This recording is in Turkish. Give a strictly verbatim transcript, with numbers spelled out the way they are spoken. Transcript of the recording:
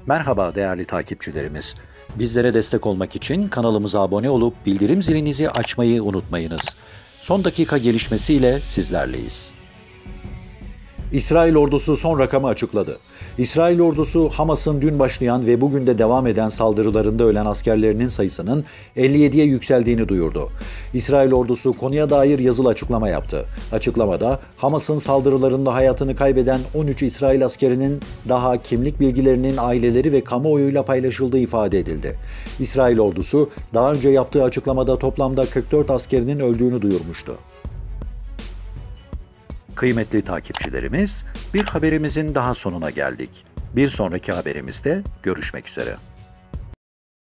Merhaba değerli takipçilerimiz. Bizlere destek olmak için kanalımıza abone olup bildirim zilinizi açmayı unutmayınız. Son dakika gelişmesiyle sizlerleyiz. İsrail ordusu son rakamı açıkladı. İsrail ordusu Hamas'ın dün başlayan ve bugün de devam eden saldırılarında ölen askerlerinin sayısının elli yediye yükseldiğini duyurdu. İsrail ordusu konuya dair yazılı açıklama yaptı. Açıklamada Hamas'ın saldırılarında hayatını kaybeden on üç İsrail askerinin daha kimlik bilgilerinin aileleri ve kamuoyuyla paylaşıldığı ifade edildi. İsrail ordusu daha önce yaptığı açıklamada toplamda kırk dört askerinin öldüğünü duyurmuştu. Kıymetli takipçilerimiz, bir haberimizin daha sonuna geldik. Bir sonraki haberimizde görüşmek üzere.